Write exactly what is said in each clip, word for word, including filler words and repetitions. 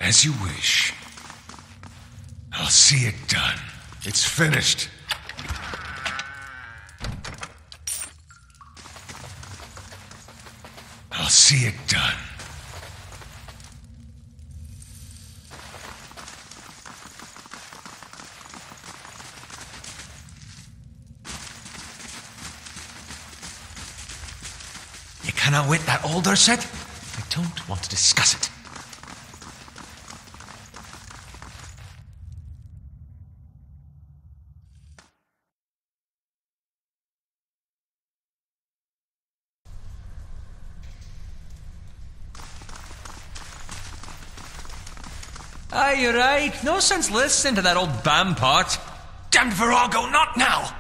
As you wish. I'll see it done. It's finished. I'll see it done. You cannot wait that older set? I don't want to discuss it. Aye, you're right. No sense listening to that old bampot. Damned Virago, not now!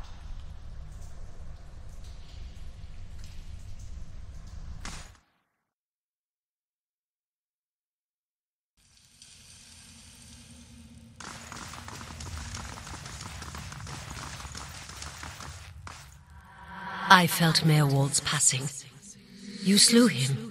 I felt Meerwald's passing. You slew him.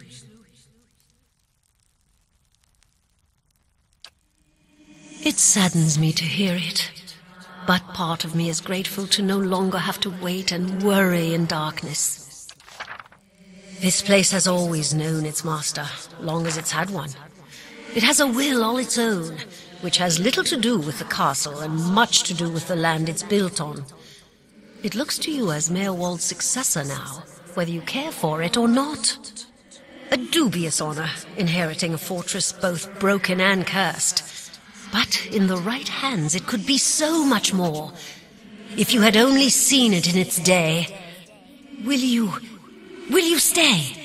It saddens me to hear it, but part of me is grateful to no longer have to wait and worry in darkness. This place has always known its master, long as it's had one. It has a will all its own, which has little to do with the castle and much to do with the land it's built on. It looks to you as Meerwald's successor now, whether you care for it or not. A dubious honor, inheriting a fortress both broken and cursed. But in the right hands it could be so much more. If you had only seen it in its day. Will you... will you stay?